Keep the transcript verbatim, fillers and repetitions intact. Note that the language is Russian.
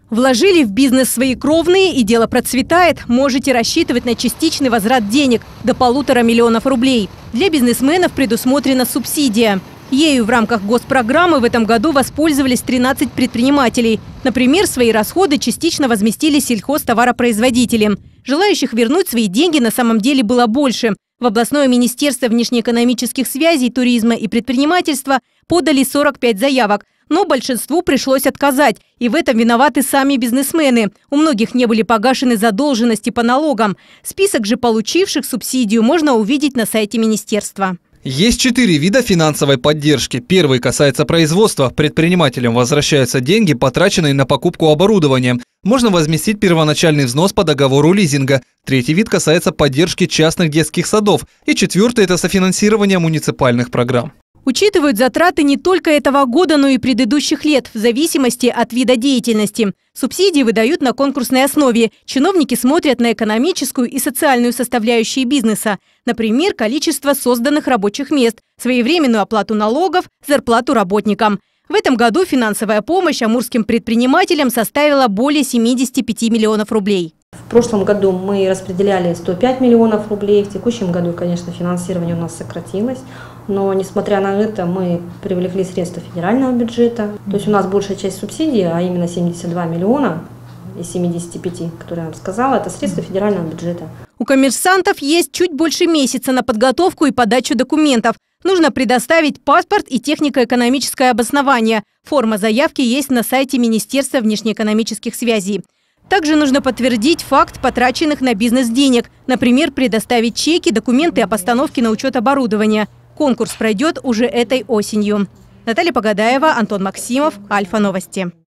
Вложили в бизнес свои кровные, и дело процветает. Можете рассчитывать на частичный возврат денег до полутора миллионов рублей. Для бизнесменов предусмотрена субсидия. Ею в рамках госпрограммы в этом году воспользовались тринадцать предпринимателей. Например, свои расходы частично возместили сельхозтоваропроизводители. Желающих вернуть свои деньги на самом деле было больше. В областное министерство внешнеэкономических связей, туризма и предпринимательства подали сорок пять заявок. Но большинству пришлось отказать. И в этом виноваты сами бизнесмены. У многих не были погашены задолженности по налогам. Список же получивших субсидию можно увидеть на сайте министерства. Есть четыре вида финансовой поддержки. Первый касается производства. Предпринимателям возвращаются деньги, потраченные на покупку оборудования. Можно возместить первоначальный взнос по договору лизинга. Третий вид касается поддержки частных детских садов. И четвертый – это софинансирование муниципальных программ. Учитывают затраты не только этого года, но и предыдущих лет, в зависимости от вида деятельности. Субсидии выдают на конкурсной основе. Чиновники смотрят на экономическую и социальную составляющие бизнеса. Например, количество созданных рабочих мест, своевременную оплату налогов, зарплату работникам. В этом году финансовая помощь амурским предпринимателям составила более семидесяти пяти миллионов рублей. В прошлом году мы распределяли сто пять миллионов рублей. В текущем году, конечно, финансирование у нас сократилось. Но, несмотря на это, мы привлекли средства федерального бюджета. То есть у нас большая часть субсидий, а именно семьдесят два миллиона из семидесяти пяти, которые я вам сказала, это средства федерального бюджета. У коммерсантов есть чуть больше месяца на подготовку и подачу документов. Нужно предоставить паспорт и технико-экономическое обоснование. Форма заявки есть на сайте Министерства внешнеэкономических связей. Также нужно подтвердить факт потраченных на бизнес денег. Например, предоставить чеки, документы о постановке на учет оборудования. Конкурс пройдет уже этой осенью. Наталья Погодаева, Антон Максимов, Альфа Новости.